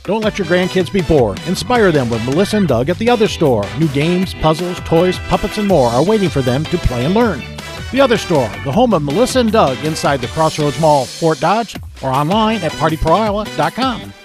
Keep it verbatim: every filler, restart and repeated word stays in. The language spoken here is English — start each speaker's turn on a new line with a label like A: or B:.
A: Don't let your grandkids be bored. Inspire them with Melissa and Doug at the Other Store. New games, puzzles, toys, puppets, and more are waiting for them to play and learn. The Other Store, the home of Melissa and Doug inside the Crossroads Mall, Fort Dodge, or online at party pro iowa dot com.